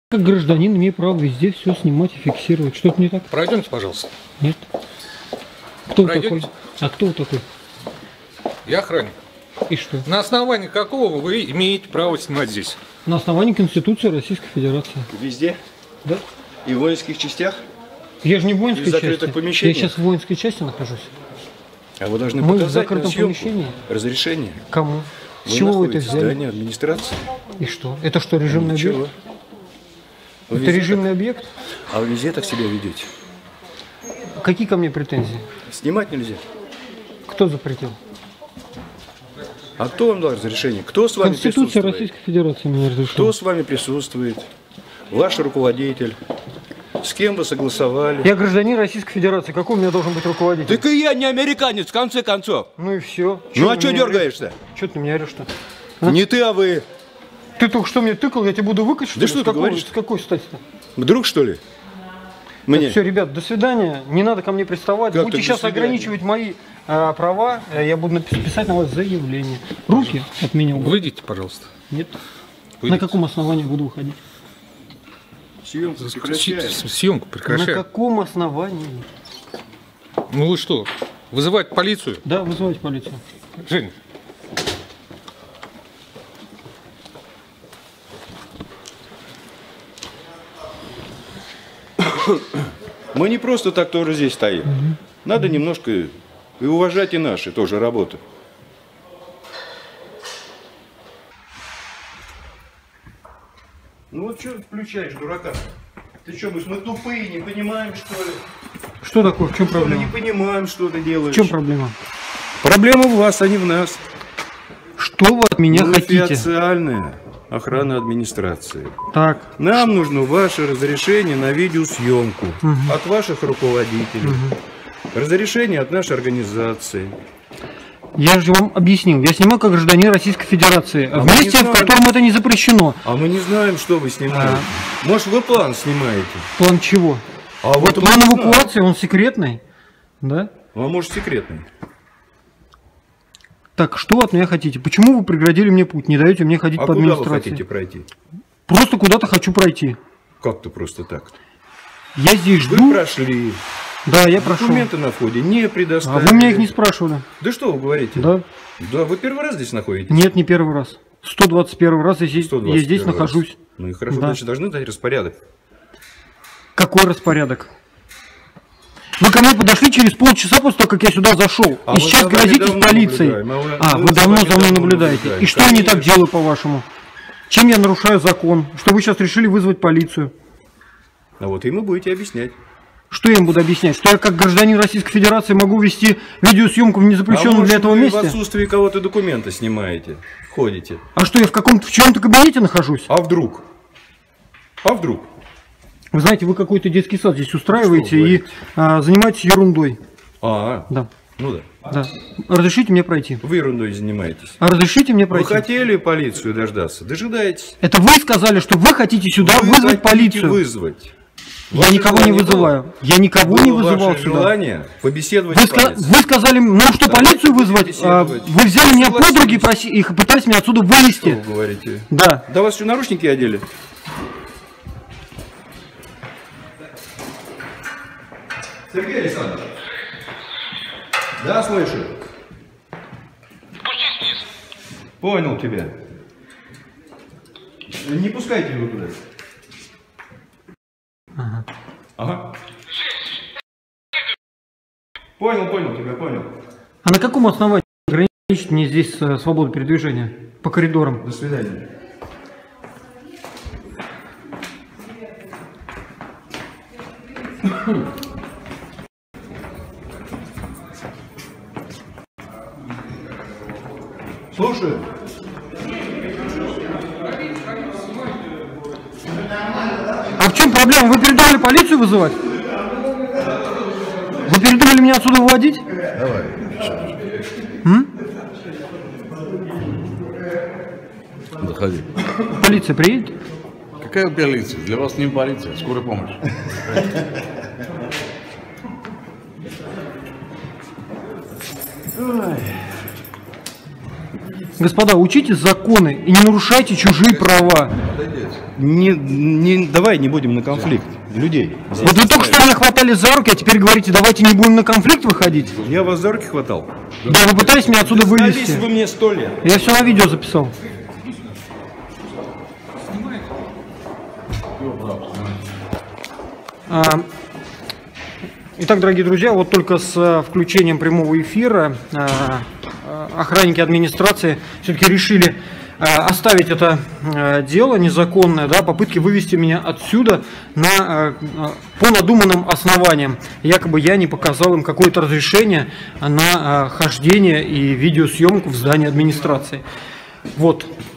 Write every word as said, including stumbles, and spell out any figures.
Как гражданин имею право везде все снимать и фиксировать. Что-то не так? Пройдемте, пожалуйста. Нет. Кто вы Пройдемте. такой? А кто вы такой? Я охранник. И что? На основании какого вы имеете право снимать здесь? На основании Конституции Российской Федерации. Везде? Да. И в воинских частях? Я же не в воинской И в закрытых части. помещениях? Я сейчас в воинской части нахожусь. А вы должны Мы в показать закрытом на съемку помещении. разрешение. Кому? С Вы чего вы это находитесь в взяли? здании администрации. И что? Это что, режимный Ничего. объект? Вы Это везде режимный объект? так- А вы везде так себя ведете? Какие ко мне претензии? Снимать нельзя. Кто запретил? А кто вам дал разрешение? Кто с вами Конституция присутствует? Российской Федерации меня разрешила. Кто с вами присутствует? Ваш руководитель? С кем вы согласовали? Я гражданин Российской Федерации. Какой у меня должен быть руководитель? Так и я не американец, в конце концов. Ну и все. Ну а что дергаешься? Что ты меня орешь-то? Не ты, а вы. Ты только что мне тыкал, я тебе буду выкать, что Да ли? что С ты какой- говоришь? С какой стати-то? Вдруг, что ли? Мне? Все, ребят, до свидания. Не надо ко мне приставать. Как Будете так до сейчас свидания? ограничивать мои а, права, а, я буду напис- писать на вас заявление. Руки от меня убрать. Выйдите, пожалуйста. Нет. Выйдите. На каком основании буду выходить? Съемку прекращаем. С- Съемку На прекращаем. каком основании? Ну вы что, вызывать полицию? Да, вызывайте полицию. Жень, Мы не просто так тоже здесь стоим. Надо немножко и уважать и наши тоже работы. Ну вот что включаешь, дурака? Ты что, мы тупые, не понимаем, что ли? Что такое? В чем Что, мы не проблема? понимаем, что ты делаешь. В чем проблема? Проблема в вас, а не в нас. Что вы от меня Мы хотите? официальная охрана администрации. Так, Нам нужно ваше разрешение на видеосъемку от ваших руководителей. Разрешение от нашей организации. я же вам объяснил. Я снимаю как гражданин Российской Федерации. А в мы не месте, в знаем. котором это не запрещено. А мы не знаем, что вы снимаете. Может, вы план снимаете? План чего? А Вот мы план не знаем. эвакуации, он секретный. Да? А может, секретный? Так, что вы от меня хотите? Почему вы преградили мне путь? Не даете мне ходить А по куда вы администрации? хотите пройти? Просто куда-то хочу пройти. Как-то просто так. Я здесь Вы жду. прошли. Да, я прошел. Документы на входе не А предоставили. вы меня их не спрашивали? Да что вы говорите? Да. Да, вы первый раз здесь находитесь? Нет, не первый раз. сто двадцать первый раз я здесь, сто я двадцать здесь первый раз. нахожусь. Ну и хорошо, Да. значит, должны дать распорядок. Какой распорядок? Вы ко мне подошли через полчаса после того, как я сюда зашел. А и мы сейчас за вами грозитесь давно полицией. наблюдаем, а вы- А, мы вы за давно вами за мной давно наблюдаете. наблюдаем. И что я не так Конечно. делаю, по-вашему? Чем я нарушаю закон? Что вы сейчас решили вызвать полицию? А вот им и будете объяснять. Что я им буду объяснять? Что я как гражданин Российской Федерации могу вести видеосъемку в незапрещенном а может, для этого вы месте? в отсутствии кого-то документы снимаете, ходите. А что, я в каком-то в чьем-то кабинете нахожусь? А вдруг? А вдруг? Вы знаете, вы какой-то детский сад здесь устраиваете вы и говорите? а, занимаетесь ерундой. А, Да, ну да. да. Разрешите мне пройти? Вы ерундой занимаетесь. А разрешите мне Вы пройти? хотели полицию дождаться? Дожидаетесь. Это вы сказали, что вы хотите сюда Вы вызвать хотите полицию. вызвать. Я Ваше никого не желание вызываю. было? Я никого Было не вызывал ваше сюда. желание побеседовать Вы, с ска- полицией. вы сказали, ну что, Давайте полицию вызвать? А, беседовать. вы взяли меня под Согласились. руки проси- и пытались меня отсюда Что вывести. вы говорите? Да. Да вас что, наручники одели? Сергей Александрович. Да, слышу. Понял тебя. Не пускайте его туда. Ага. Ага. Понял, понял тебя, понял. А на каком основании ограничить мне здесь э, свободу передвижения по коридорам? До свидания. Слушаю. А в чем проблема? Вы передумали полицию вызывать? Вы передумали меня отсюда выводить? Давай. М? Заходи. Полиция приедет? Какая полиция? Для вас не полиция, скорая помощь. Господа, учите законы и не нарушайте чужие права. Не, не, давай не будем на конфликт людей. Вот вы только что меня хватали за руки, а теперь говорите, давайте не будем на конфликт выходить. Я вас за руки хватал. Да, вы пытались меня отсюда Знались вывести. вы мне сто лет. Я все на видео записал. А, Итак, дорогие друзья, вот только с включением прямого эфира а, охранники администрации все-таки решили а, оставить это а, дело незаконное, да, попытки вывести меня отсюда на, а, по надуманным основаниям. Якобы я не показал им какое-то разрешение на а, хождение и видеосъемку в здании администрации. Вот.